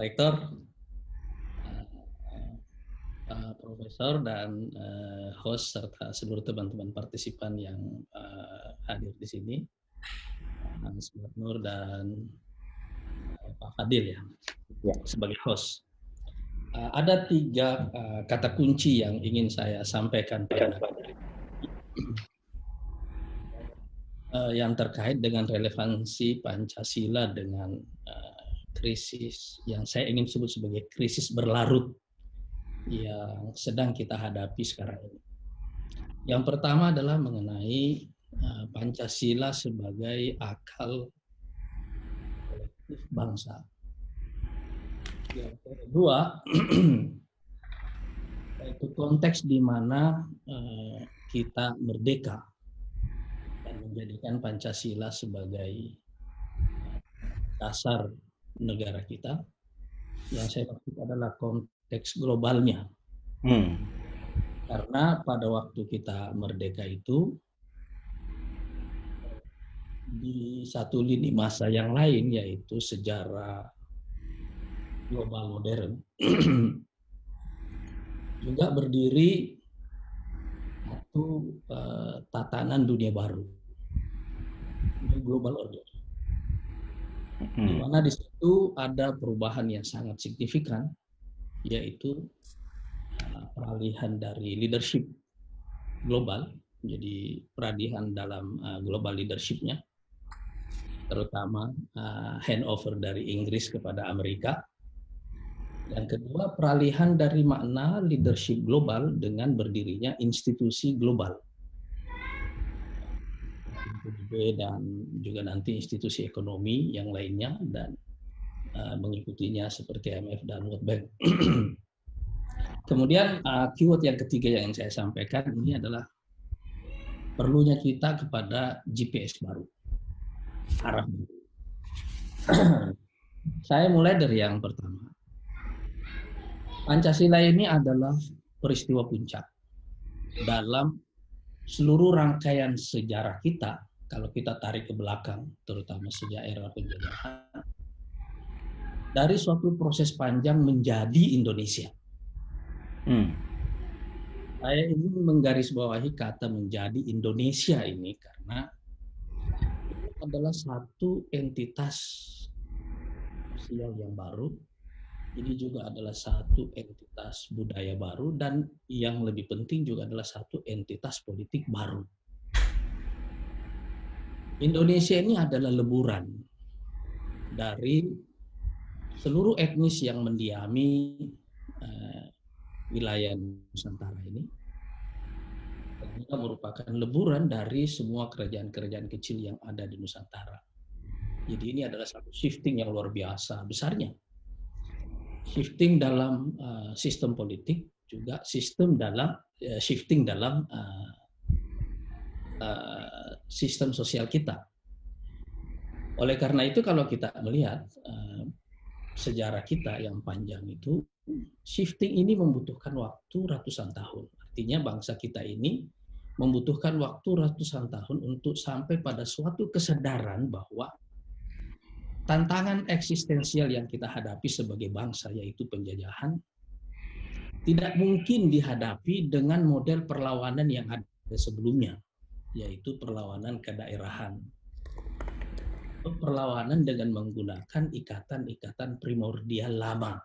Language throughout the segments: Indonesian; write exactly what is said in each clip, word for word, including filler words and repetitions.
Rektor, uh, Profesor dan uh, host serta seluruh teman-teman partisipan yang uh, hadir di sini, Mas Nur dan uh, Pak Fadil ya, ya sebagai host. Uh, ada tiga uh, kata kunci yang ingin saya sampaikan pada hari ini. Uh, yang terkait dengan relevansi Pancasila dengan uh, krisis yang saya ingin sebut sebagai krisis berlarut yang sedang kita hadapi sekarang ini. Yang pertama adalah mengenai uh, Pancasila sebagai akal kolektif bangsa. Yang kedua, itu konteks di mana uh, kita merdeka dan menjadikan Pancasila sebagai dasar negara kita. Yang saya maksud adalah konteks globalnya. Hmm. Karena pada waktu kita merdeka itu, di satu lini masa yang lain, yaitu sejarah global modern, juga berdiri satu uh, tatanan dunia baru, global order. Di mana di situ ada perubahan yang sangat signifikan, yaitu uh, peralihan dari leadership global, jadi peralihan dalam uh, global leadership-nya, terutama uh, handover dari Inggris kepada Amerika. Yang kedua, peralihan dari makna leadership global dengan berdirinya institusi global. Dan juga nanti institusi ekonomi yang lainnya dan uh, mengikutinya seperti I M F dan World Bank. Kemudian uh, keyword yang ketiga yang saya sampaikan ini adalah perlunya kita kepada G P S baru, arah baru. Saya mulai dari yang pertama. Pancasila ini adalah peristiwa puncak dalam seluruh rangkaian sejarah kita. Kalau kita tarik ke belakang, terutama sejak era penjajahan, dari suatu proses panjang menjadi Indonesia. Hmm. Saya ingin menggarisbawahi kata menjadi Indonesia ini karena itu adalah satu entitas sosial yang baru. Ini juga adalah satu entitas budaya baru dan yang lebih penting juga adalah satu entitas politik baru. Indonesia ini adalah leburan dari seluruh etnis yang mendiami uh, wilayah Nusantara ini. Dan ini merupakan leburan dari semua kerajaan-kerajaan kecil yang ada di Nusantara. Jadi ini adalah satu shifting yang luar biasa besarnya. Shifting dalam uh, sistem politik, juga sistem dalam uh, shifting dalam uh, uh, sistem sosial kita. Oleh karena itu kalau kita melihat uh, sejarah kita yang panjang itu, shifting ini membutuhkan waktu ratusan tahun. Artinya bangsa kita ini membutuhkan waktu ratusan tahun untuk sampai pada suatu kesadaran bahwa tantangan eksistensial yang kita hadapi sebagai bangsa, yaitu penjajahan, tidak mungkin dihadapi dengan model perlawanan yang ada sebelumnya, yaitu perlawanan kedaerahan. Perlawanan dengan menggunakan ikatan-ikatan primordial lama.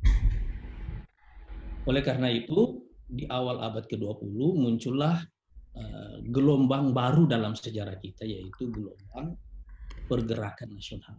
Oleh karena itu, di awal abad ke dua puluh muncullah uh, gelombang baru dalam sejarah kita, yaitu gelombang pergerakan nasional.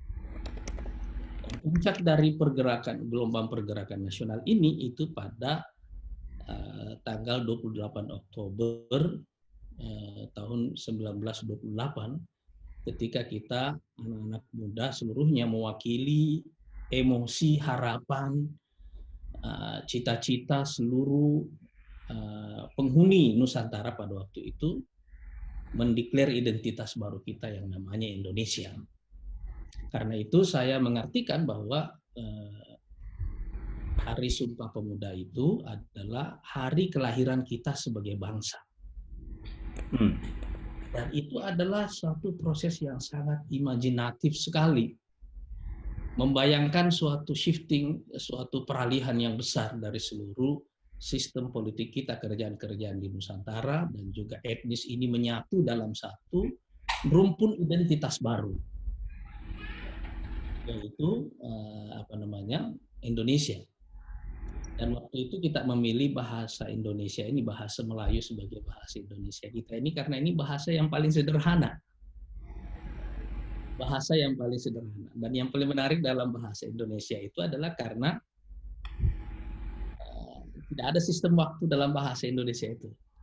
Puncak dari pergerakan gelombang pergerakan nasional ini itu pada uh, tanggal dua puluh delapan Oktober uh, tahun seribu sembilan ratus dua puluh delapan ketika kita anak-anak muda seluruhnya mewakili emosi, harapan, uh, cita-cita seluruh uh, penghuni Nusantara pada waktu itu mendeklar identitas baru kita yang namanya Indonesia. Karena itu saya mengartikan bahwa eh, Hari Sumpah Pemuda itu adalah hari kelahiran kita sebagai bangsa. Hmm. Dan itu adalah suatu proses yang sangat imajinatif sekali. membayangkan suatu shifting, suatu peralihan yang besar dari seluruh sistem politik kita, kerjaan-kerjaan di Nusantara, dan juga etnis ini menyatu dalam satu rumpun identitas baru, yaitu uh, apa namanya Indonesia. Dan waktu itu kita memilih bahasa Indonesia ini, bahasa Melayu sebagai bahasa Indonesia kita ini, karena ini bahasa yang paling sederhana. Bahasa yang paling sederhana. Dan yang paling menarik dalam bahasa Indonesia itu adalah karena uh, tidak ada sistem waktu dalam bahasa Indonesia itu.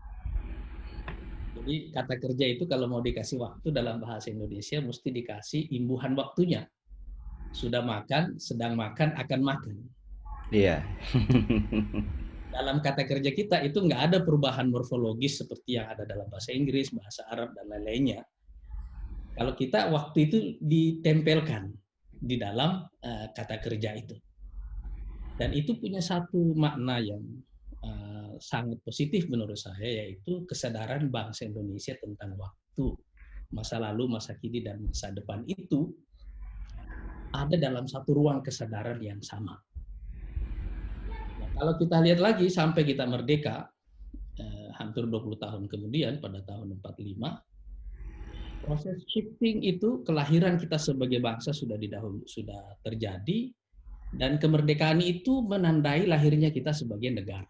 Jadi kata kerja itu kalau mau dikasih waktu dalam bahasa Indonesia mesti dikasih imbuhan waktunya. Sudah makan, sedang makan, akan makan. Iya. Dalam kata kerja kita itu nggak ada perubahan morfologis seperti yang ada dalam bahasa Inggris, bahasa Arab, dan lain-lainnya. Kalau kita waktu itu ditempelkan di dalam uh, kata kerja itu. Dan itu punya satu makna yang uh, sangat positif menurut saya, yaitu kesadaran bangsa Indonesia tentang waktu. Masa lalu, masa kini, dan masa depan itu ada dalam satu ruang kesadaran yang sama. Nah, kalau kita lihat lagi sampai kita merdeka, eh, hampir dua puluh tahun kemudian pada tahun empat puluh lima, proses shifting itu, kelahiran kita sebagai bangsa sudah didahulu sudah terjadi, dan kemerdekaan itu menandai lahirnya kita sebagai negara.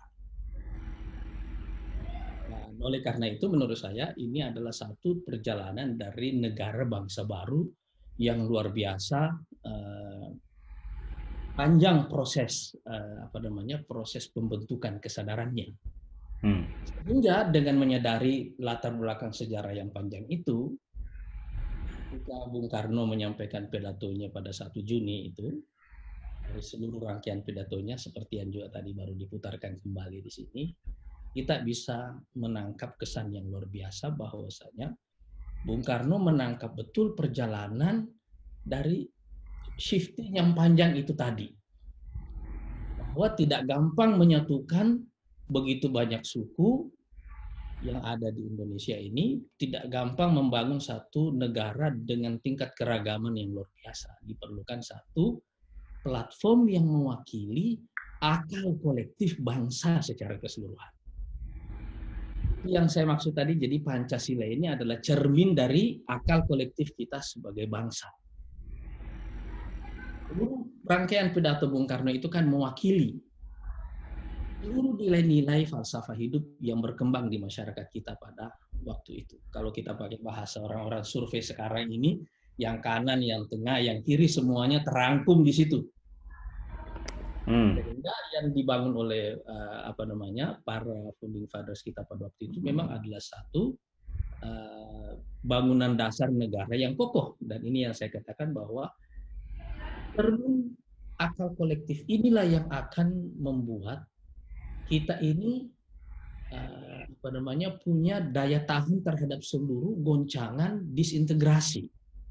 Nah, oleh karena itu menurut saya ini adalah satu perjalanan dari negara bangsa baru yang luar biasa, eh, panjang proses eh, apa namanya proses pembentukan kesadarannya. Hmm. Sehingga dengan menyadari latar belakang sejarah yang panjang itu, ketika Bung Karno menyampaikan pidatonya pada satu Juni itu, dari seluruh rangkaian pidatonya seperti yang juga tadi baru diputarkan kembali di sini, kita bisa menangkap kesan yang luar biasa bahwasanya Bung Karno menangkap betul perjalanan dari shifting yang panjang itu tadi. Bahwa tidak gampang menyatukan begitu banyak suku yang ada di Indonesia ini, tidak gampang membangun satu negara dengan tingkat keragaman yang luar biasa. Diperlukan satu platform yang mewakili akal kolektif bangsa secara keseluruhan. Yang saya maksud tadi, jadi Pancasila ini adalah cermin dari akal kolektif kita sebagai bangsa. Rangkaian pidato Bung Karno itu kan mewakili seluruh nilai-nilai falsafah hidup yang berkembang di masyarakat kita pada waktu itu. Kalau kita pakai bahasa orang-orang survei sekarang ini, yang kanan, yang tengah, yang kiri semuanya terangkum di situ. Hmm. Sehingga yang dibangun oleh uh, apa namanya para founding fathers kita pada waktu itu memang adalah satu uh, bangunan dasar negara yang kokoh. Dan ini yang saya katakan bahwa cermin akal kolektif inilah yang akan membuat kita ini uh, apa namanya punya daya tahan terhadap seluruh goncangan disintegrasi.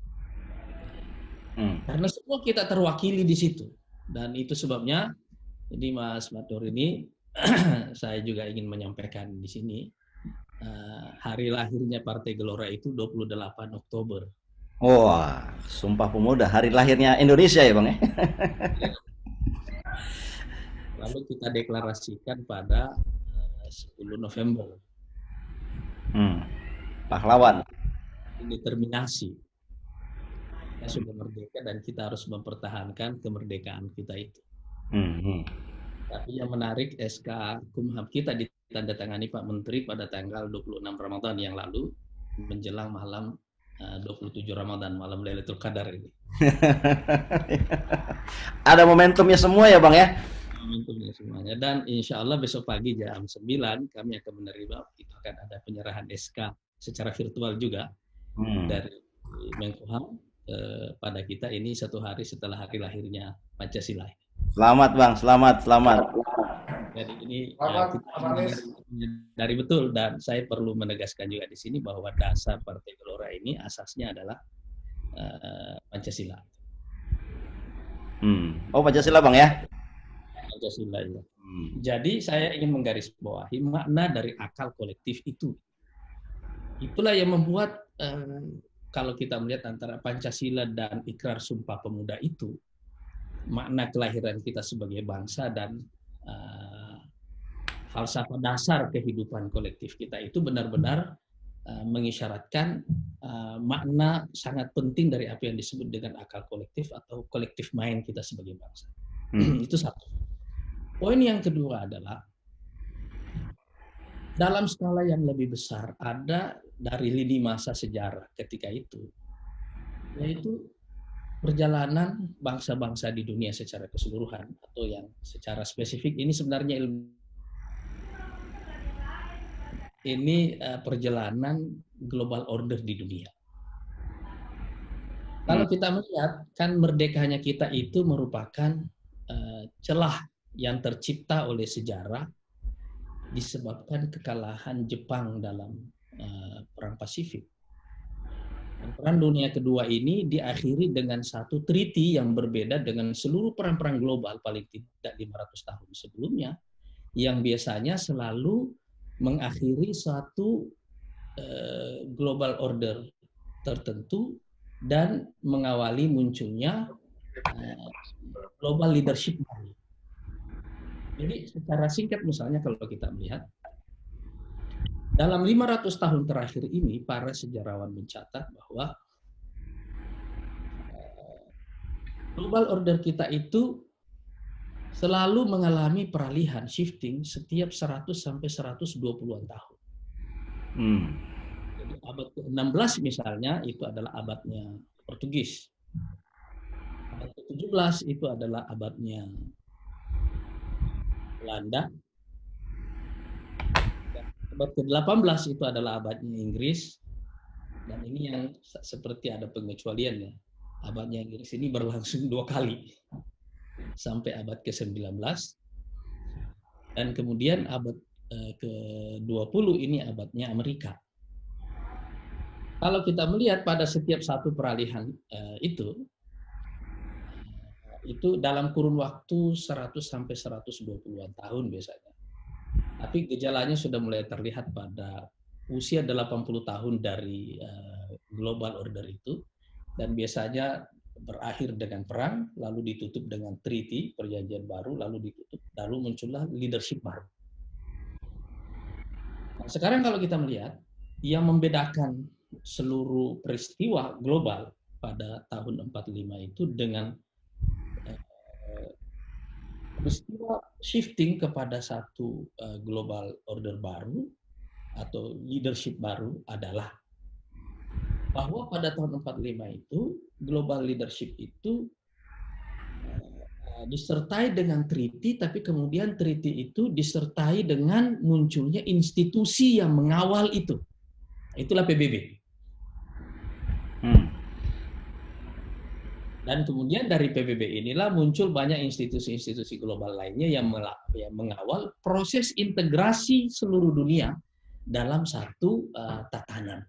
Hmm. Karena semua kita terwakili di situ. Dan itu sebabnya, jadi Mas Matur ini saya juga ingin menyampaikan di sini uh, hari lahirnya Partai Gelora itu dua puluh delapan Oktober. Wah, Sumpah Pemuda, hari lahirnya Indonesia ya Bang ya? Lalu kita deklarasikan pada uh, sepuluh November. Hmm. Pahlawan. Determinasi. Kita sudah merdeka dan kita harus mempertahankan kemerdekaan kita itu. Hmm. Tapi yang menarik, S K Kumham kita ditandatangani Pak Menteri pada tanggal dua puluh enam Ramadan yang lalu, menjelang malam uh, dua puluh tujuh Ramadan, malam Lailatul Qadar ini. Ada momentumnya semua ya Bang ya? Momentumnya semuanya. Dan insya Allah besok pagi jam sembilan kami akan menerima, itu akan ada penyerahan S K secara virtual juga hmm. dari Menkumham eh, pada kita ini satu hari setelah hari lahirnya Pancasila. Selamat Bang, selamat, selamat. Jadi ini selamat, ya, kita dari betul, dan saya perlu menegaskan juga di sini bahwa dasar Partai Gelora ini asasnya adalah uh, Pancasila. Hmm. Oh Pancasila Bang ya? Pancasila ya. Hmm. Jadi saya ingin menggarisbawahi makna dari akal kolektif itu. Itulah yang membuat uh, kalau kita melihat antara Pancasila dan Ikrar Sumpah Pemuda itu, makna kelahiran kita sebagai bangsa dan uh, falsafah dasar kehidupan kolektif kita itu benar-benar uh, mengisyaratkan uh, makna sangat penting dari apa yang disebut dengan akal kolektif atau collective mind kita sebagai bangsa. Hmm. Itu satu. Poin yang kedua adalah dalam skala yang lebih besar ada dari lini masa sejarah ketika itu, yaitu perjalanan bangsa-bangsa di dunia secara keseluruhan, atau yang secara spesifik ini sebenarnya ilmu ini uh, perjalanan global order di dunia. Kalau kita melihat, kan merdekanya kita itu merupakan uh, celah yang tercipta oleh sejarah disebabkan kekalahan Jepang dalam uh, Perang Pasifik. Dan Perang Dunia Kedua ini diakhiri dengan satu treaty yang berbeda dengan seluruh perang-perang global paling tidak lima ratus tahun sebelumnya, yang biasanya selalu mengakhiri satu uh, global order tertentu dan mengawali munculnya uh, global leadership. Jadi secara singkat misalnya kalau kita melihat, dalam lima ratus tahun terakhir ini para sejarawan mencatat bahwa global order kita itu selalu mengalami peralihan, shifting setiap seratus sampai seratus dua puluhan tahun. Hmm. Jadi abad ke enam belas misalnya itu adalah abadnya Portugis. Abad ke tujuh belas itu adalah abadnya Belanda. Abad ke delapan belas itu adalah abadnya Inggris. Dan ini yang seperti ada pengecualiannya. Abadnya Inggris ini berlangsung dua kali. Sampai abad ke sembilan belas. Dan kemudian abad ke dua puluh ini abadnya Amerika. Kalau kita melihat pada setiap satu peralihan itu, itu dalam kurun waktu seratus sampai seratus dua puluhan tahun biasanya. Tapi gejalanya sudah mulai terlihat pada usia delapan puluh tahun dari uh, global order itu, dan biasanya berakhir dengan perang, lalu ditutup dengan treaty, perjanjian baru, lalu ditutup, lalu muncullah leadership baru. Nah, sekarang kalau kita melihat, yang membedakan seluruh peristiwa global pada tahun empat puluh lima itu dengan peristiwa shifting kepada satu uh, global order baru atau leadership baru adalah bahwa pada tahun empat puluh lima itu global leadership itu uh, disertai dengan treaty, tapi kemudian treaty itu disertai dengan munculnya institusi yang mengawal itu. Itulah P B B. Hmm. Dan kemudian dari P B B inilah muncul banyak institusi-institusi global lainnya yang mengawal proses integrasi seluruh dunia dalam satu uh, tatanan.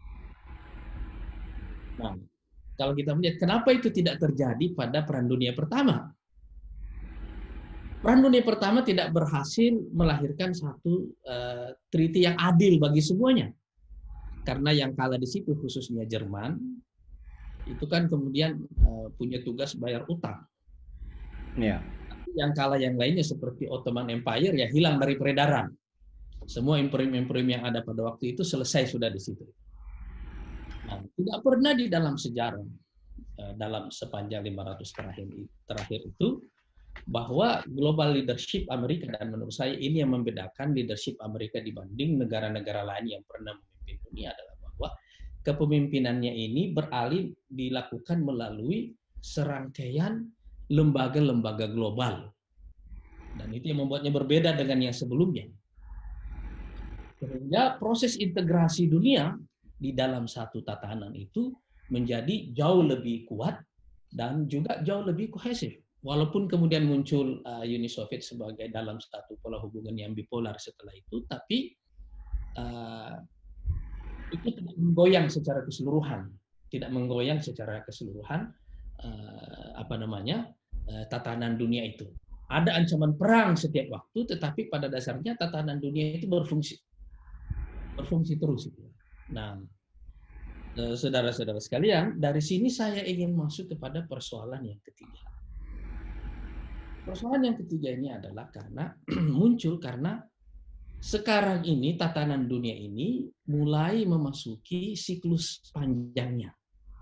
Nah, kalau kita melihat kenapa itu tidak terjadi pada Perang Dunia Pertama? Perang Dunia Pertama tidak berhasil melahirkan satu uh, treaty yang adil bagi semuanya. Karena yang kalah di situ khususnya Jerman, itu kan kemudian uh, punya tugas bayar utang. Ya. Yang kalah yang lainnya seperti Ottoman Empire ya hilang dari peredaran. Semua imperium-imperium yang ada pada waktu itu selesai sudah di situ. Nah, tidak pernah di dalam sejarah uh, dalam sepanjang lima ratus terakhir terakhir itu bahwa global leadership Amerika, dan menurut saya ini yang membedakan leadership Amerika dibanding negara-negara lain yang pernah memimpin dunia adalah bahwa kepemimpinannya ini beralih dilakukan melalui serangkaian lembaga-lembaga global. Dan itu yang membuatnya berbeda dengan yang sebelumnya. Sehingga proses integrasi dunia di dalam satu tatanan itu menjadi jauh lebih kuat dan juga jauh lebih kohesif. Walaupun kemudian muncul uh, Uni Soviet sebagai dalam satu pola hubungan yang bipolar setelah itu, tapi uh, itu tidak menggoyang secara keseluruhan, tidak menggoyang secara keseluruhan uh, apa namanya uh, tatanan dunia itu. Ada ancaman perang setiap waktu, tetapi pada dasarnya tatanan dunia itu berfungsi, berfungsi terus. Nah, saudara-saudara sekalian, dari sini saya ingin masuk kepada persoalan yang ketiga. persoalan yang ketiga ini adalah karena muncul karena sekarang ini tatanan dunia ini mulai memasuki siklus panjangnya.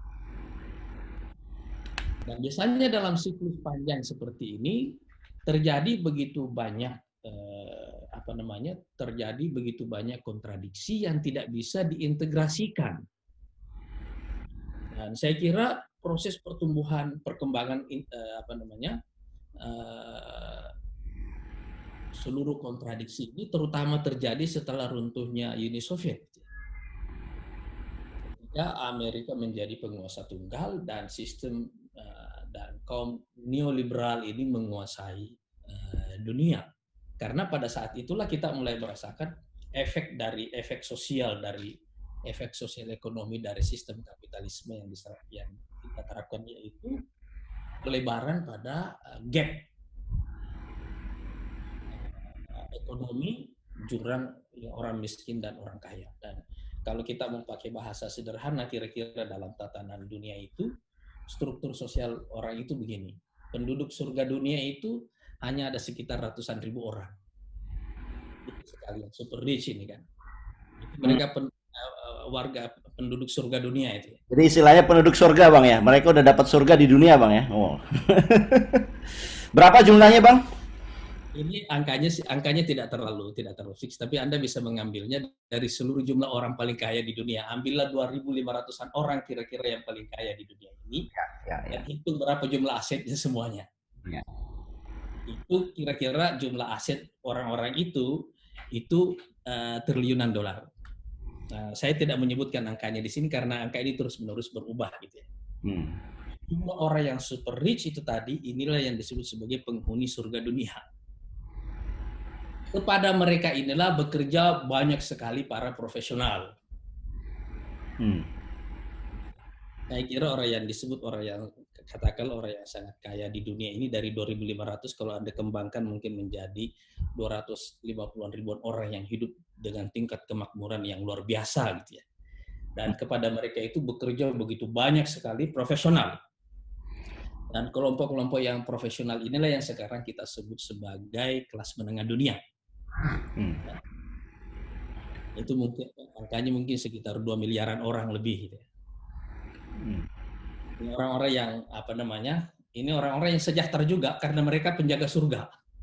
Dan biasanya dalam siklus panjang seperti ini terjadi begitu banyak eh, apa namanya terjadi begitu banyak kontradiksi yang tidak bisa diintegrasikan. Dan saya kira proses pertumbuhan perkembangan eh, apa namanya eh, seluruh kontradiksi ini terutama terjadi setelah runtuhnya Uni Soviet. Ketika Amerika menjadi penguasa tunggal dan sistem dan kaum neoliberal ini menguasai uh, dunia. Karena pada saat itulah kita mulai merasakan efek dari efek sosial dari efek sosial ekonomi dari sistem kapitalisme yang, diserap, yang kita terapkan, yaitu pelebaran pada uh, gap uh, ekonomi jurang orang miskin dan orang kaya. Dan kalau kita mau pakai bahasa sederhana, kira-kira dalam tatanan dunia itu struktur sosial orang itu begini. Penduduk surga dunia itu hanya ada sekitar ratusan ribu orang. Itu sekalian, super rich ini kan. Itu mereka pen, uh, warga penduduk surga dunia itu. Jadi istilahnya penduduk surga Bang ya? Mereka udah dapat surga di dunia Bang ya? Oh. Berapa jumlahnya Bang? Ini angkanya angkanya tidak terlalu tidak terlalu fix, tapi Anda bisa mengambilnya dari seluruh jumlah orang paling kaya di dunia. Ambillah dua ribu lima ratusan orang kira-kira yang paling kaya di dunia ini, ya, ya, ya. Dan hitung berapa jumlah asetnya semuanya. Ya. Itu kira-kira jumlah aset orang-orang itu itu uh, triliunan dolar. Nah, saya tidak menyebutkan angkanya di sini karena angka ini terus-menerus berubah gitu ya. Hmm. Jumlah orang yang super rich itu tadi, inilah yang disebut sebagai penghuni surga dunia. Kepada mereka inilah bekerja banyak sekali para profesional. Hmm. Saya kira orang yang disebut orang yang katakan orang yang sangat kaya di dunia ini dari dua ribu lima ratus kalau Anda kembangkan mungkin menjadi dua ratus lima puluhan ribuan orang yang hidup dengan tingkat kemakmuran yang luar biasa gitu ya. Dan kepada mereka itu bekerja begitu banyak sekali profesional. Dan kelompok-kelompok yang profesional inilah yang sekarang kita sebut sebagai kelas menengah dunia. Hmm. Itu mungkin angkanya mungkin sekitar dua miliaran orang lebih gitu ya. Hmm. Ini orang-orang yang apa namanya? Ini orang-orang yang sejahtera juga karena mereka penjaga surga.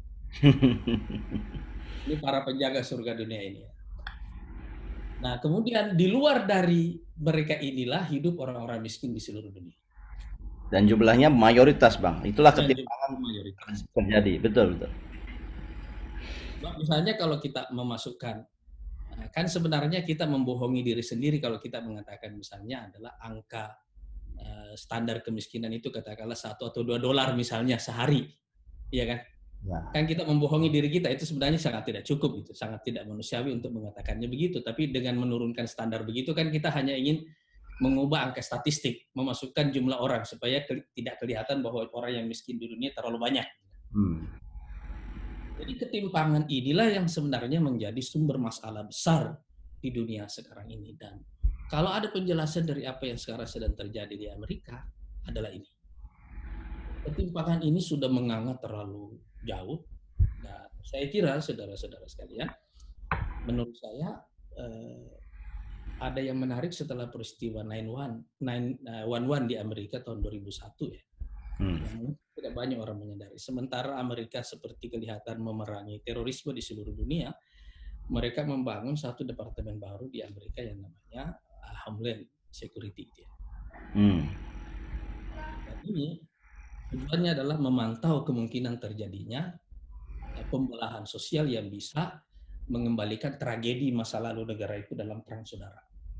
Ini para penjaga surga dunia ini. Nah, kemudian di luar dari mereka inilah hidup orang-orang miskin di seluruh dunia. Dan jumlahnya mayoritas, Bang. Itulah ketimpangan mayoritas terjadi. Betul, betul. Misalnya kalau kita memasukkan, kan sebenarnya kita membohongi diri sendiri kalau kita mengatakan misalnya adalah angka uh, standar kemiskinan itu katakanlah satu atau dua dolar misalnya sehari, iya kan? Ya. Kan kita membohongi diri kita, itu sebenarnya sangat tidak cukup, itu sangat tidak manusiawi untuk mengatakannya begitu. Tapi dengan menurunkan standar begitu kan kita hanya ingin mengubah angka statistik, memasukkan jumlah orang supaya ke, tidak kelihatan bahwa orang yang miskin di dunia terlalu banyak. Hmm. Jadi ketimpangan inilah yang sebenarnya menjadi sumber masalah besar di dunia sekarang ini. Dan kalau ada penjelasan dari apa yang sekarang sedang terjadi di Amerika adalah ini. Ketimpangan ini sudah menganga terlalu jauh. Nah, saya kira saudara-saudara sekalian, menurut saya eh, ada yang menarik setelah peristiwa nine eleven di Amerika tahun dua ribu satu ya. Hmm. Yang tidak banyak orang menyadari. Sementara Amerika seperti kelihatan memerangi terorisme di seluruh dunia, mereka membangun satu departemen baru di Amerika yang namanya Homeland Security. Hmm. Dan ini tujuannya adalah memantau kemungkinan terjadinya pembelahan sosial yang bisa mengembalikan tragedi masa lalu negara itu dalam perang saudara.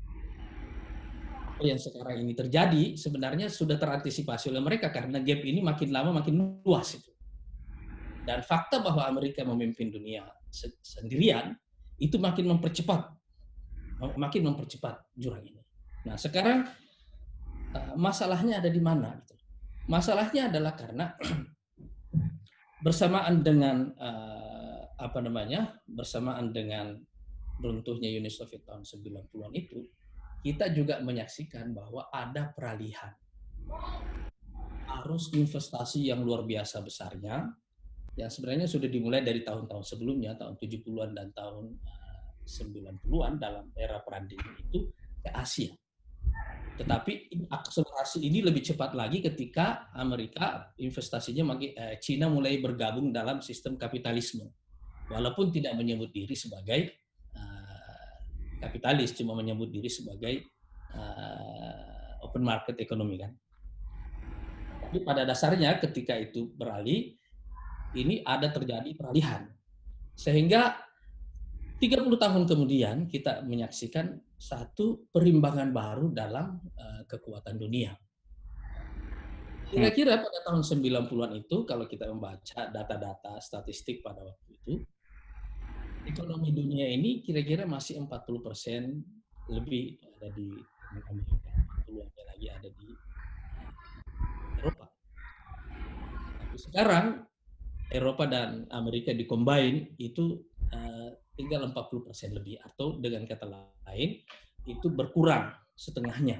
Yang sekarang ini terjadi sebenarnya sudah terantisipasi oleh mereka karena gap ini makin lama makin luas itu. Dan fakta bahwa Amerika memimpin dunia sendirian itu makin mempercepat makin mempercepat jurang ini. Nah, sekarang masalahnya ada di mana gitu. Masalahnya adalah karena bersamaan dengan apa namanya? bersamaan dengan runtuhnya Uni Soviet tahun sembilan puluhan itu, kita juga menyaksikan bahwa ada peralihan arus investasi yang luar biasa besarnya yang sebenarnya sudah dimulai dari tahun-tahun sebelumnya, tahun tujuh puluhan dan tahun uh, sembilan puluhan dalam era perang dingin itu ke Asia. Tetapi akselerasi ini lebih cepat lagi ketika Amerika investasinya makin, eh, Cina mulai bergabung dalam sistem kapitalisme. Walaupun tidak menyebut diri sebagai uh, kapitalis, cuma menyebut diri sebagai uh, open market ekonomi kan. Tapi pada dasarnya ketika itu beralih, ini ada terjadi peralihan. Sehingga tiga puluh tahun kemudian kita menyaksikan satu perimbangan baru dalam uh, kekuatan dunia. Kira-kira pada tahun sembilan puluhan itu, kalau kita membaca data-data statistik pada waktu itu, ekonomi dunia ini kira-kira masih empat puluh persen lebih ada di Amerika, empat puluh persen lagi ada di Eropa. Tapi sekarang Eropa dan Amerika dikombin itu uh, tinggal empat puluh persen lebih, atau dengan kata lain itu berkurang setengahnya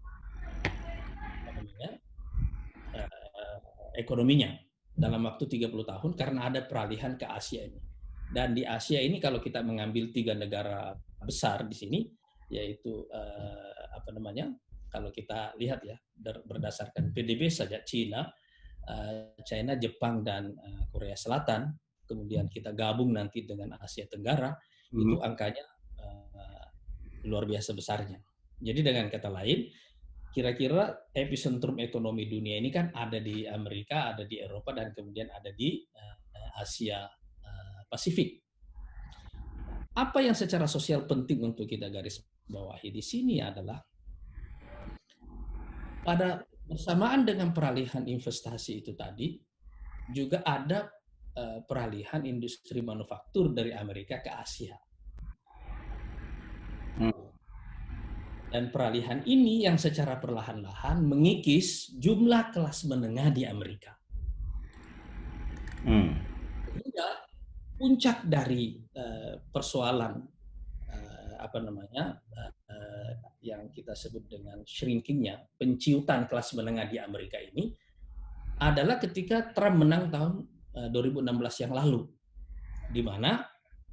uh, ekonominya dalam waktu tiga puluh tahun karena ada peralihan ke Asia ini. Dan di Asia ini kalau kita mengambil tiga negara besar di sini, yaitu uh, apa namanya, kalau kita lihat ya berdasarkan P D B saja, Cina, uh, China, Jepang dan uh, Korea Selatan, kemudian kita gabung nanti dengan Asia Tenggara, hmm. itu angkanya uh, luar biasa besarnya. Jadi dengan kata lain, kira-kira epicentrum ekonomi dunia ini kan ada di Amerika, ada di Eropa, dan kemudian ada di uh, Asia uh, Pasifik. Apa yang secara sosial penting untuk kita garis bawahi di sini adalah pada bersamaan dengan peralihan investasi itu tadi, juga ada uh, peralihan industri manufaktur dari Amerika ke Asia. Hmm. Dan peralihan ini yang secara perlahan-lahan mengikis jumlah kelas menengah di Amerika. Hmm. Sehingga puncak dari uh, persoalan uh, apa namanya uh, yang kita sebut dengan shrinkingnya, penciutan kelas menengah di Amerika ini adalah ketika Trump menang tahun uh, dua ribu enam belas yang lalu, di mana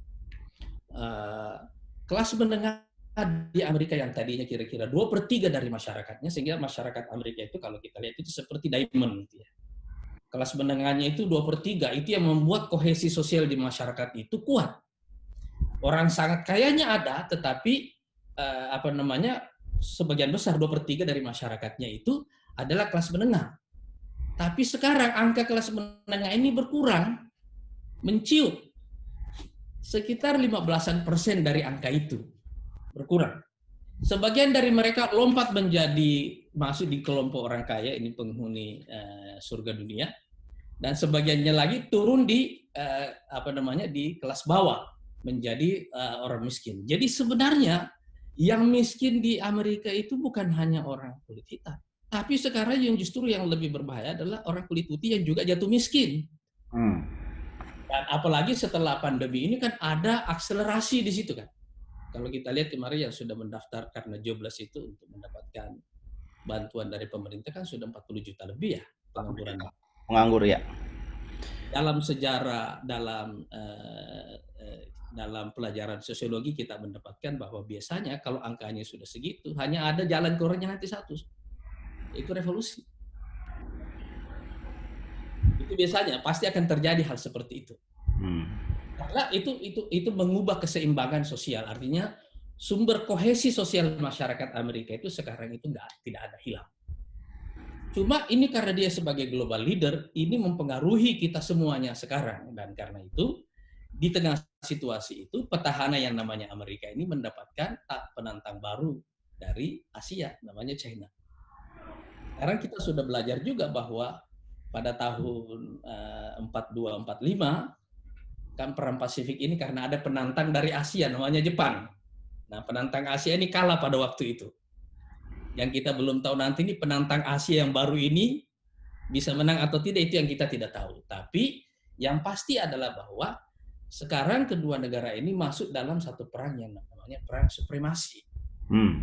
uh, kelas menengah di Amerika yang tadinya kira-kira dua per tiga dari masyarakatnya, sehingga masyarakat Amerika itu kalau kita lihat itu seperti diamond. Gitu ya. Kelas menengahnya itu dua per tiga, itu yang membuat kohesi sosial di masyarakat itu kuat. Orang sangat kayanya ada, tetapi eh, apa namanya sebagian besar dua per tiga dari masyarakatnya itu adalah kelas menengah. Tapi sekarang angka kelas menengah ini berkurang, menciut sekitar lima belasan persen dari angka itu. Berkurang. Sebagian dari mereka lompat menjadi masuk di kelompok orang kaya, ini penghuni uh, surga dunia, dan sebagiannya lagi turun di uh, apa namanya di kelas bawah menjadi uh, orang miskin. Jadi sebenarnya yang miskin di Amerika itu bukan hanya orang kulit hitam, tapi sekarang yang justru yang lebih berbahaya adalah orang kulit putih yang juga jatuh miskin. Hmm. Dan apalagi setelah pandemi ini kan ada akselerasi di situ kan. Kalau kita lihat kemarin yang sudah mendaftar karena jobless itu untuk mendapatkan bantuan dari pemerintah kan sudah empat puluh juta lebih ya pengangguran. Penganggur ya. Dalam sejarah, dalam uh, uh, dalam pelajaran sosiologi kita mendapatkan bahwa biasanya kalau angkanya sudah segitu, hanya ada jalan keluarnya nanti satu, itu revolusi. Itu biasanya pasti akan terjadi hal seperti itu. Hmm. Karena itu itu itu mengubah keseimbangan sosial, artinya sumber kohesi sosial masyarakat Amerika itu sekarang itu nggak tidak ada hilang. Cuma ini karena dia sebagai global leader ini mempengaruhi kita semuanya sekarang, dan karena itu di tengah situasi itu petahana yang namanya Amerika ini mendapatkan penantang baru dari Asia namanya China. Sekarang kita sudah belajar juga bahwa pada tahun uh, empat dua empat lima kan perang Pasifik ini karena ada penantang dari Asia namanya Jepang. Nah, penantang Asia ini kalah pada waktu itu. Yang kita belum tahu nanti ini penantang Asia yang baru ini bisa menang atau tidak, itu yang kita tidak tahu. Tapi yang pasti adalah bahwa sekarang kedua negara ini masuk dalam satu perang yang namanya perang supremasi. Hmm.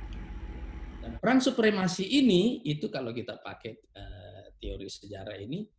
Dan perang supremasi ini itu kalau kita pakai uh, teori sejarah ini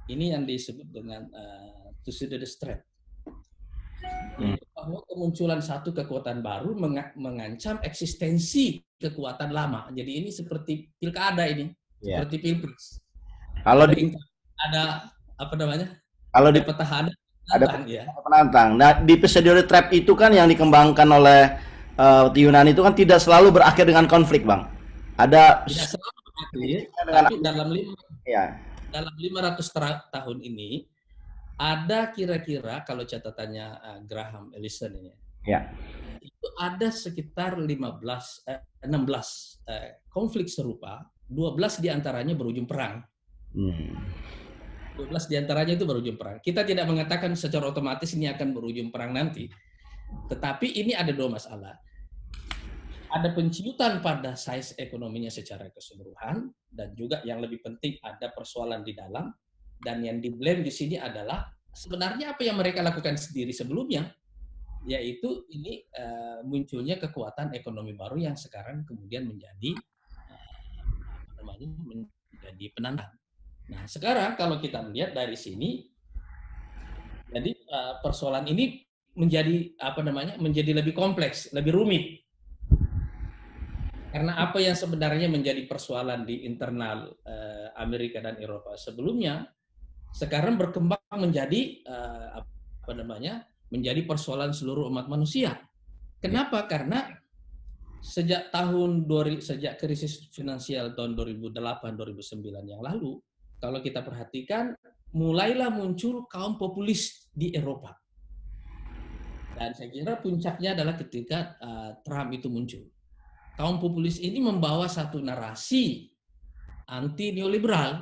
Ini yang disebut dengan uh, Thucydides trap. Hmm. Bahwa kemunculan satu kekuatan baru mengancam eksistensi kekuatan lama. Jadi ini seperti pilkada ini, yeah. seperti pilpres. Kalau ada, di, ada apa namanya? Kalau ada di petahana, ada penantang, ya. penantang. Nah, di Thucydides trap itu kan yang dikembangkan oleh uh, Yunani itu kan tidak selalu berakhir dengan konflik, Bang. Ada tidak selalu berakhir, dengan tapi dalam lima, ya. dalam lima ratus tahun ini ada kira-kira kalau catatannya uh, Graham Allison ini, ya, itu ada sekitar lima belas, eh, enam belas eh, konflik serupa, dua belas diantaranya berujung perang. Hmm. dua belas diantaranya itu berujung perang. Kita tidak mengatakan secara otomatis ini akan berujung perang nanti, tetapi ini ada dua masalah. Ada penciutan pada size ekonominya secara keseluruhan, dan juga yang lebih penting ada persoalan di dalam, dan yang di-blame di sini adalah sebenarnya apa yang mereka lakukan sendiri sebelumnya, yaitu ini uh, munculnya kekuatan ekonomi baru yang sekarang kemudian menjadi uh, apa namanya menjadi penantang. Nah, sekarang kalau kita melihat dari sini, jadi uh, persoalan ini menjadi apa namanya menjadi lebih kompleks, lebih rumit. Karena apa yang sebenarnya menjadi persoalan di internal uh, Amerika dan Eropa sebelumnya, sekarang berkembang menjadi uh, apa namanya menjadi persoalan seluruh umat manusia. Kenapa? Karena sejak tahun sejak krisis finansial tahun dua ribu delapan dua ribu sembilan yang lalu, kalau kita perhatikan mulailah muncul kaum populis di Eropa. Dan saya kira puncaknya adalah ketika uh, Trump itu muncul. Kaum populis ini membawa satu narasi anti neoliberal.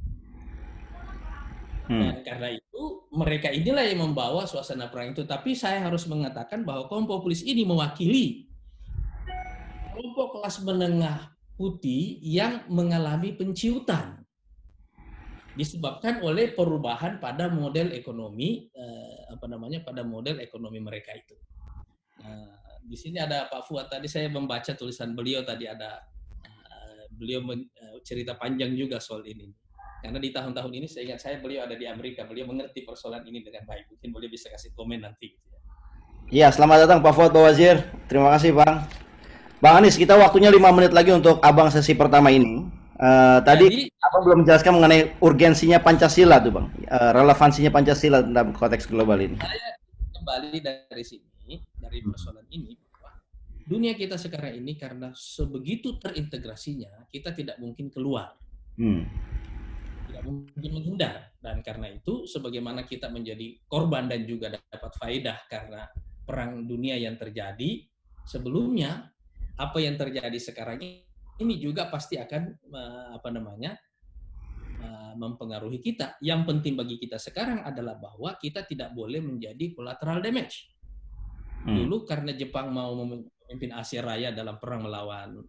Dan karena itu mereka inilah yang membawa suasana perang itu. Tapi saya harus mengatakan bahwa kaum populis ini mewakili kelompok kelas menengah putih yang mengalami penciutan disebabkan oleh perubahan pada model ekonomi eh, apa namanya pada model ekonomi mereka itu. Nah, di sini ada Pak Fuad, tadi saya membaca tulisan beliau tadi ada uh, beliau men, uh, cerita panjang juga soal ini. Karena di tahun-tahun ini saya ingat saya beliau ada di Amerika, beliau mengerti persoalan ini dengan baik. Mungkin beliau bisa kasih komen nanti. Iya, selamat datang Pak Fuad, Pak Wazir. Terima kasih, Bang. Bang Anies, kita waktunya lima menit lagi untuk Abang sesi pertama ini. Uh, tadi Jadi, Abang belum menjelaskan mengenai urgensinya Pancasila tuh, Bang. Uh, relevansinya Pancasila dalam konteks global ini. Saya kembali dari sini, dari persoalan ini, bahwa dunia kita sekarang ini karena sebegitu terintegrasinya, kita tidak mungkin keluar. Hmm. Tidak mungkin menghindar. Dan karena itu, sebagaimana kita menjadi korban dan juga dapat faedah karena perang dunia yang terjadi sebelumnya, apa yang terjadi sekarang ini juga pasti akan apa namanya mempengaruhi kita. Yang penting bagi kita sekarang adalah bahwa kita tidak boleh menjadi collateral damage. Hmm. Dulu karena Jepang mau memimpin Asia Raya dalam perang melawan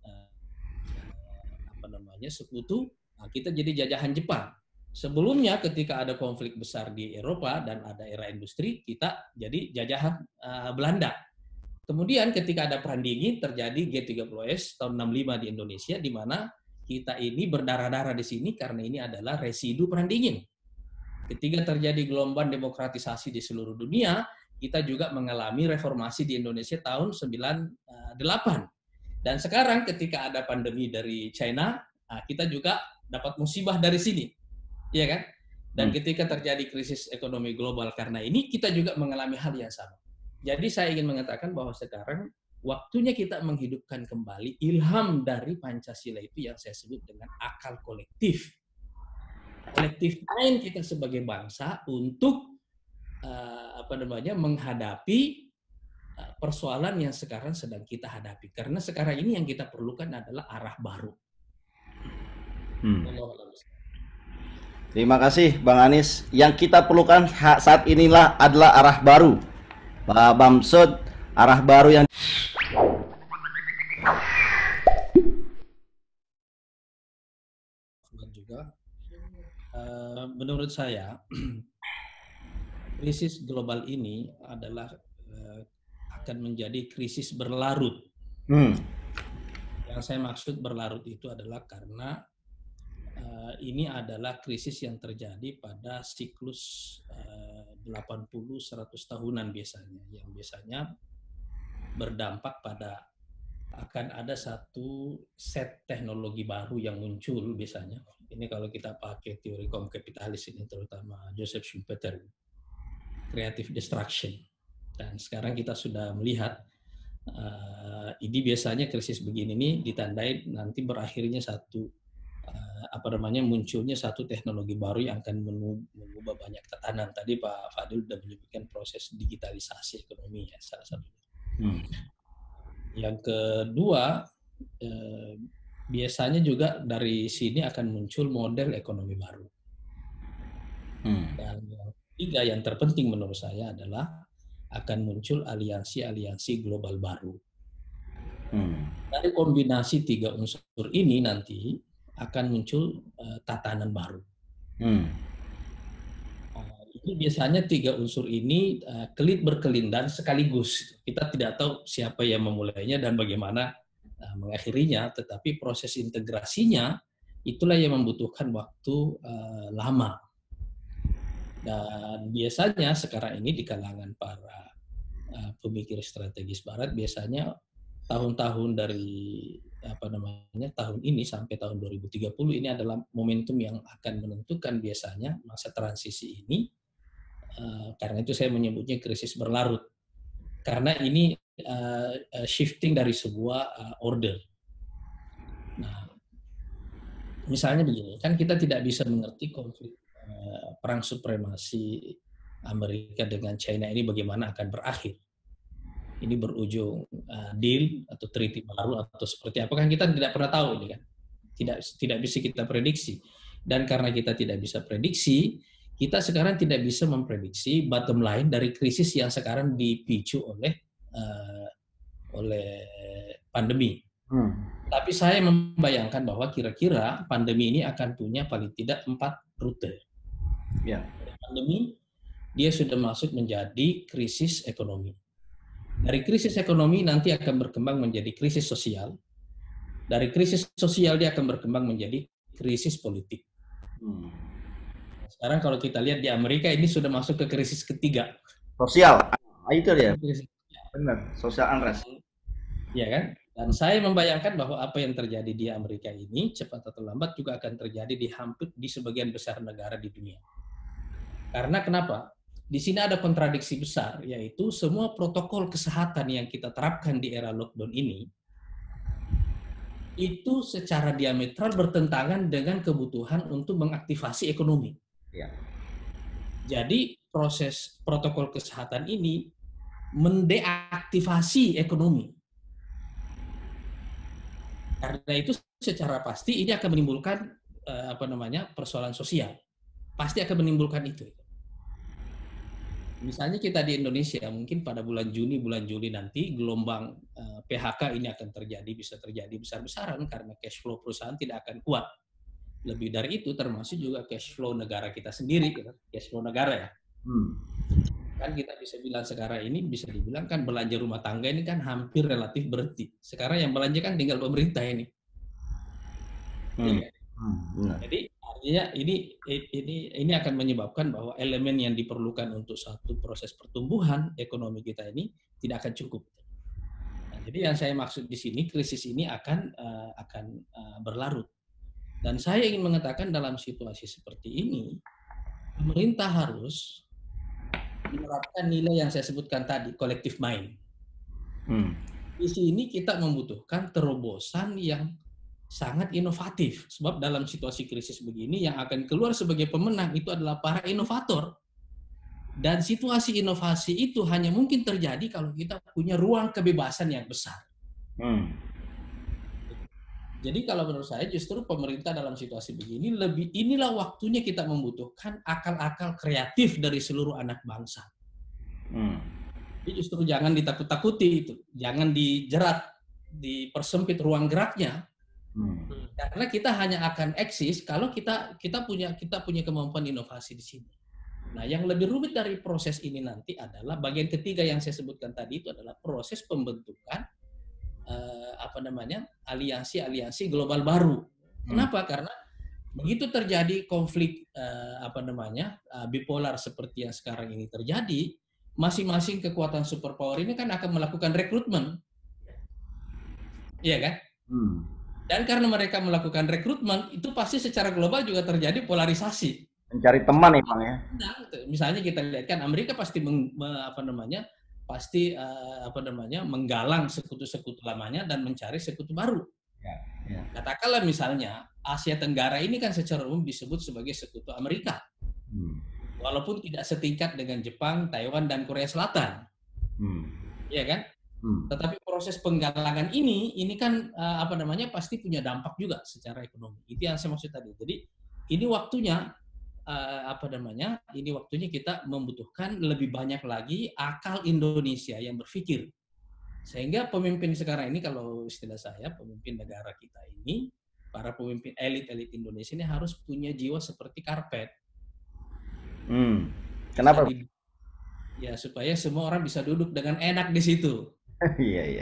apa namanya sekutu, kita jadi jajahan Jepang. Sebelumnya ketika ada konflik besar di Eropa dan ada era industri, kita jadi jajahan uh, Belanda. Kemudian ketika ada perang dingin terjadi G tiga puluh S tahun enam puluh lima di Indonesia, di mana kita ini berdarah-darah di sini karena ini adalah residu perang dingin. Ketika terjadi gelombang demokratisasi di seluruh dunia, kita juga mengalami reformasi di Indonesia tahun sembilan puluh delapan. Dan sekarang ketika ada pandemi dari China, kita juga dapat musibah dari sini. Iya kan? Dan ketika terjadi krisis ekonomi global karena ini, kita juga mengalami hal yang sama. Jadi saya ingin mengatakan bahwa sekarang waktunya kita menghidupkan kembali ilham dari Pancasila itu yang saya sebut dengan akal kolektif. Kolektif lain kita sebagai bangsa untuk uh, apa namanya menghadapi uh, persoalan yang sekarang sedang kita hadapi. Karena sekarang ini yang kita perlukan adalah arah baru. Hmm. Terima kasih Bang Anies. Yang kita perlukan saat inilah adalah arah baru. Pak Bamsud, arah baru yang juga uh, menurut saya krisis global ini adalah uh, akan menjadi krisis berlarut. Hmm. Yang saya maksud berlarut itu adalah karena uh, ini adalah krisis yang terjadi pada siklus uh, delapan puluh sampai seratus tahunan biasanya, yang biasanya berdampak pada akan ada satu set teknologi baru yang muncul biasanya. Ini kalau kita pakai teori kaum kapitalis ini, terutama Joseph Schumpeter, creative destruction. Dan sekarang kita sudah melihat uh, ini biasanya krisis begini nih ditandai nanti berakhirnya satu uh, apa namanya munculnya satu teknologi baru yang akan mengubah banyak tatanan. Tadi Pak Fadil sudah menyebutkan proses digitalisasi ekonomi ya salah satunya. Hmm. Yang kedua, eh, biasanya juga dari sini akan muncul model ekonomi baru. Hmm. Dan yang ketiga yang terpenting menurut saya adalah akan muncul aliansi-aliansi global baru. Hmm. Dari kombinasi tiga unsur ini nanti akan muncul uh, tatanan baru. Hmm. Uh, ini biasanya tiga unsur ini uh, kelit berkelindan sekaligus. Kita tidak tahu siapa yang memulainya dan bagaimana uh, mengakhirinya, tetapi proses integrasinya itulah yang membutuhkan waktu uh, lama. Dan biasanya sekarang ini di kalangan para uh, pemikir strategis Barat biasanya tahun-tahun dari apa namanya tahun ini sampai tahun dua ribu tiga puluh ini adalah momentum yang akan menentukan biasanya masa transisi ini. Uh, karena itu saya menyebutnya krisis berlarut. Karena ini uh, shifting dari sebuah uh, order. Nah, misalnya begini, kan kita tidak bisa mengerti konflik uh, perang supremasi Amerika dengan China ini bagaimana akan berakhir. Ini berujung uh, deal atau treaty baru atau seperti apa kan kita tidak pernah tahu ini kan. Tidak tidak bisa kita prediksi. Dan karena kita tidak bisa prediksi, kita sekarang tidak bisa memprediksi bottom line dari krisis yang sekarang dipicu oleh uh, oleh pandemi. Hmm. Tapi saya membayangkan bahwa kira-kira pandemi ini akan punya paling tidak empat rute. Ya. Pandemi dia sudah masuk menjadi krisis ekonomi. Dari krisis ekonomi nanti akan berkembang menjadi krisis sosial. Dari krisis sosial dia akan berkembang menjadi krisis politik. Hmm. Sekarang kalau kita lihat di Amerika ini sudah masuk ke krisis ketiga. Sosial, itu dia. Benar, social unrest. Ya kan? Dan saya membayangkan bahwa apa yang terjadi di Amerika ini cepat atau lambat juga akan terjadi di hampir di sebagian besar negara di dunia. Karena kenapa? Di sini ada kontradiksi besar, yaitu semua protokol kesehatan yang kita terapkan di era lockdown ini, itu secara diametral bertentangan dengan kebutuhan untuk mengaktifasi ekonomi. Ya. Jadi proses protokol kesehatan ini mendeaktivasi ekonomi. Karena itu secara pasti ini akan menimbulkan apa namanya persoalan sosial. Pasti akan menimbulkan itu. Misalnya kita di Indonesia, mungkin pada bulan Juni, bulan Juli nanti gelombang uh, P H K ini akan terjadi, bisa terjadi besar-besaran karena cash flow perusahaan tidak akan kuat. Lebih dari itu termasuk juga cash flow negara kita sendiri, gitu. Cash flow negara ya. Hmm. Kan kita bisa bilang sekarang ini bisa dibilang kan belanja rumah tangga ini kan hampir relatif berhenti. Sekarang yang belanja kan tinggal pemerintah ini. Hmm. Ya. Hmm. Jadi artinya ini ini ini akan menyebabkan bahwa elemen yang diperlukan untuk satu proses pertumbuhan ekonomi kita ini tidak akan cukup. Nah, jadi yang saya maksud di sini krisis ini akan uh, akan uh, berlarut. Dan saya ingin mengatakan dalam situasi seperti ini pemerintah harus menerapkan nilai yang saya sebutkan tadi, collective mind. Hmm. Di sini kita membutuhkan terobosan yang sangat inovatif. Sebab dalam situasi krisis begini yang akan keluar sebagai pemenang itu adalah para inovator. Dan situasi inovasi itu hanya mungkin terjadi kalau kita punya ruang kebebasan yang besar. Hmm. Jadi kalau menurut saya justru pemerintah dalam situasi begini lebih inilah waktunya kita membutuhkan akal-akal kreatif dari seluruh anak bangsa. Hmm. Jadi justru jangan ditakut-takuti itu, jangan dijerat, dipersempit ruang geraknya. Hmm. Karena kita hanya akan eksis kalau kita kita punya kita punya kemampuan inovasi di sini. Nah, yang lebih rumit dari proses ini nanti adalah bagian ketiga yang saya sebutkan tadi itu adalah proses pembentukan eh, apa namanya aliansi-aliansi global baru. Hmm. Kenapa? Karena begitu terjadi konflik uh, apa namanya uh, bipolar seperti yang sekarang ini terjadi, masing-masing kekuatan superpower ini kan akan melakukan rekrutmen, iya kan? Hmm. Dan karena mereka melakukan rekrutmen, itu pasti secara global juga terjadi polarisasi. Mencari teman ya, Bang ya. Nah, misalnya kita lihat kan Amerika pasti meng, apa namanya pasti uh, apa namanya menggalang sekutu-sekutu lamanya dan mencari sekutu baru. Ya, ya. Katakanlah misalnya Asia Tenggara ini kan secara umum disebut sebagai sekutu Amerika. Hmm. Walaupun tidak setingkat dengan Jepang, Taiwan, dan Korea Selatan. Hmm. Iya kan? Hmm. Tetapi proses penggalangan ini, ini kan uh, apa namanya pasti punya dampak juga secara ekonomi. Itu yang saya maksud tadi. Jadi ini waktunya uh, apa namanya? Ini waktunya kita membutuhkan lebih banyak lagi akal Indonesia yang berpikir. Sehingga pemimpin sekarang ini, kalau istilah saya, pemimpin negara kita ini, para pemimpin elit-elit Indonesia ini harus punya jiwa seperti karpet. Hmm. Kenapa? Di, ya supaya semua orang bisa duduk dengan enak di situ. Iya, iya.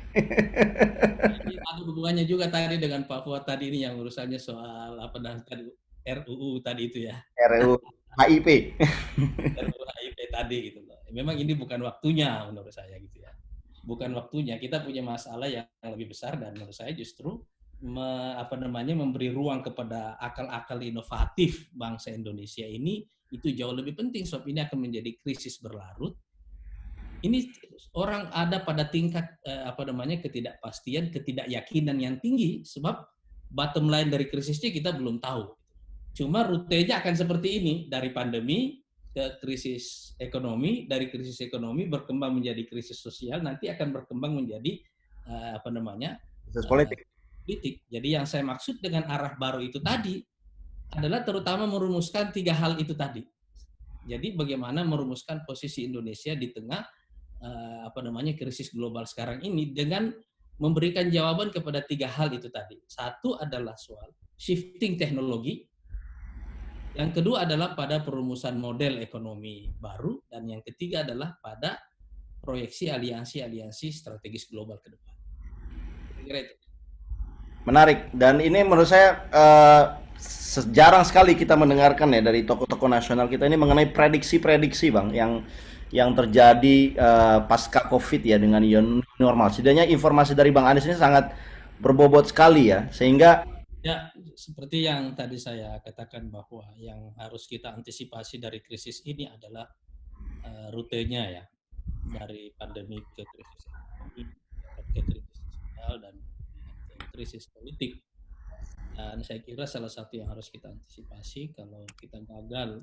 Ini ada hubungannya juga tadi dengan Pak Fuad tadi ini yang urusannya soal apa namanya tadi R U U tadi itu ya. R U U H I P. R U U H I P tadi gitu loh. Memang ini bukan waktunya menurut saya gitu ya. Bukan waktunya. Kita punya masalah yang lebih besar dan menurut saya justru me, apa namanya memberi ruang kepada akal-akal inovatif bangsa Indonesia ini itu jauh lebih penting sebab ini akan menjadi krisis berlarut. Ini orang ada pada tingkat eh, apa namanya ketidakpastian, ketidakyakinan yang tinggi sebab bottom line dari krisisnya kita belum tahu. Cuma rutenya akan seperti ini, dari pandemi ke krisis ekonomi, dari krisis ekonomi berkembang menjadi krisis sosial, nanti akan berkembang menjadi eh, apa namanya krisis politik. Uh, politik. Jadi yang saya maksud dengan arah baru itu tadi adalah terutama merumuskan tiga hal itu tadi. Jadi bagaimana merumuskan posisi Indonesia di tengah Uh, apa namanya krisis global sekarang ini dengan memberikan jawaban kepada tiga hal itu tadi. Satu adalah soal shifting teknologi, yang kedua adalah pada perumusan model ekonomi baru, dan yang ketiga adalah pada proyeksi aliansi-aliansi strategis global ke depan. Kira-kira itu. Menarik, dan ini menurut saya uh, jarang sekali kita mendengarkan ya dari tokoh-tokoh nasional kita ini mengenai prediksi-prediksi, Bang, yang yang terjadi uh, pasca COVID ya dengan new normal. Setidaknya informasi dari Bang Anies ini sangat berbobot sekali ya, sehingga ya seperti yang tadi saya katakan bahwa yang harus kita antisipasi dari krisis ini adalah uh, rutenya ya, dari pandemi ke krisis ekonomi, ke krisis sosial dan ke krisis politik. Dan saya kira salah satu yang harus kita antisipasi kalau kita gagal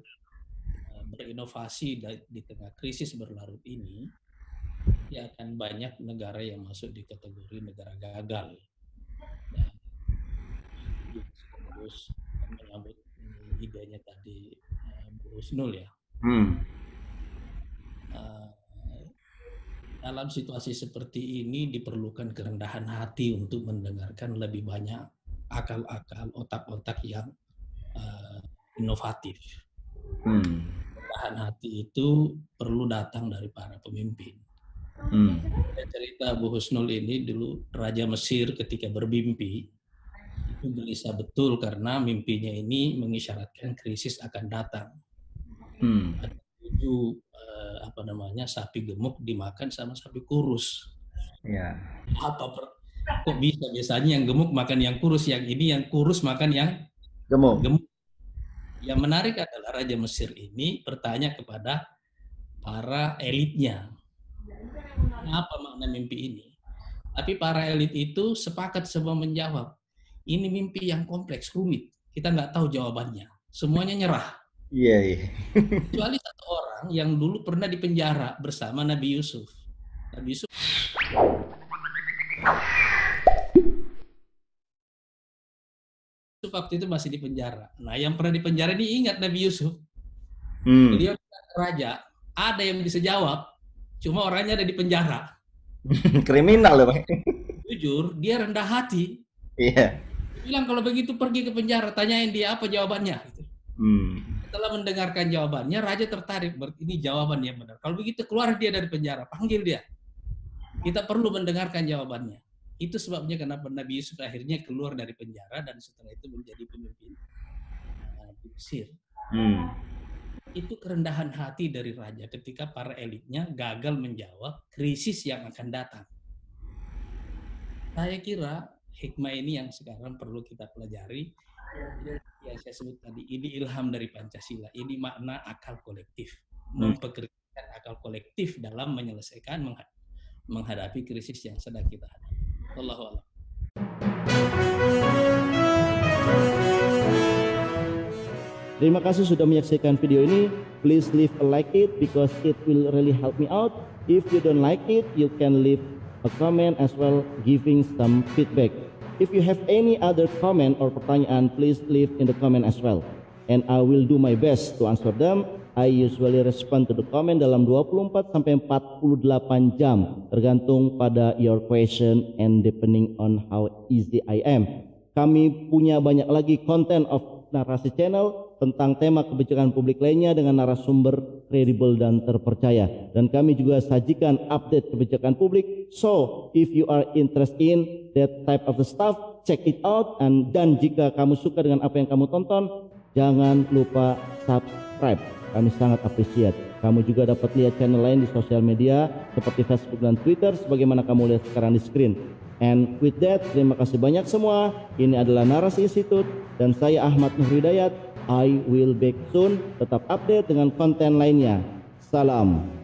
berinovasi di tengah krisis berlarut ini, ya akan banyak negara yang masuk di kategori negara gagal. Dan terus menyambut idenya tadi Bu Husnul ya. Hmm. Uh, dalam situasi seperti ini diperlukan kerendahan hati untuk mendengarkan lebih banyak akal-akal, otak-otak yang uh, inovatif. Hmm. Kerendahan hati itu perlu datang dari para pemimpin. Hmm. Cerita Bu Husnul ini dulu Raja Mesir ketika bermimpi itu gelisah betul karena mimpinya ini mengisyaratkan krisis akan datang. Hmm. Ada tujuh eh, apa namanya sapi gemuk dimakan sama sapi kurus. Ya. Apa per, kok bisa biasanya yang gemuk makan yang kurus, yang ini yang kurus makan yang gemuk. gemuk. Yang menarik adalah Raja Mesir ini bertanya kepada para elitnya, apa makna mimpi ini? Tapi para elit itu sepakat semua menjawab, ini mimpi yang kompleks, rumit. Kita nggak tahu jawabannya. Semuanya nyerah. Iya, iya. Kecuali satu orang yang dulu pernah dipenjara bersama Nabi Yusuf. Nabi Yusuf waktu itu masih di penjara. Nah, yang pernah di penjara ini ingat Nabi Yusuf. Hmm. Beliau raja, ada yang bisa jawab, cuma orangnya ada di penjara. Kriminal loh, Pak. Jujur, dia rendah hati. Iya. Dia bilang kalau begitu pergi ke penjara, tanyain dia apa jawabannya. Hmm. Setelah mendengarkan jawabannya, raja tertarik. Ini jawabannya benar. Kalau begitu keluar dia dari penjara, panggil dia. Kita perlu mendengarkan jawabannya. Itu sebabnya kenapa Nabi Yusuf akhirnya keluar dari penjara dan setelah itu menjadi pemimpin di Mesir. Hmm. Itu kerendahan hati dari raja ketika para elitnya gagal menjawab krisis yang akan datang. Saya kira hikmah ini yang sekarang perlu kita pelajari. Ya, saya sebut tadi, ini ilham dari Pancasila. Ini makna akal kolektif, mempekerjakan akal kolektif dalam menyelesaikan menghadapi krisis yang sedang kita hadapi. Wallahu a'lam. Terima kasih sudah menyaksikan video ini. Please leave a like it because it will really help me out. If you don't like it, you can leave a comment as well, giving some feedback. If you have any other comment or pertanyaan, please leave in the comment as well. And I will do my best to answer them. I usually respond to the comment dalam dua puluh empat sampai empat puluh delapan jam, tergantung pada your question and depending on how easy I am. Kami punya banyak lagi konten of Narasi Channel tentang tema kebijakan publik lainnya dengan narasumber kredibel dan terpercaya. Dan kami juga sajikan update kebijakan publik. So, if you are interested in that type of the stuff, check it out. And, dan jika kamu suka dengan apa yang kamu tonton, jangan lupa subscribe. Kami sangat appreciate. Kamu juga dapat lihat channel lain di sosial media seperti Facebook dan Twitter sebagaimana kamu lihat sekarang di screen. And with that, terima kasih banyak semua. Ini adalah Narasi Institute dan saya Ahmad Nur Hidayat. I will back soon. Tetap update dengan konten lainnya. Salam.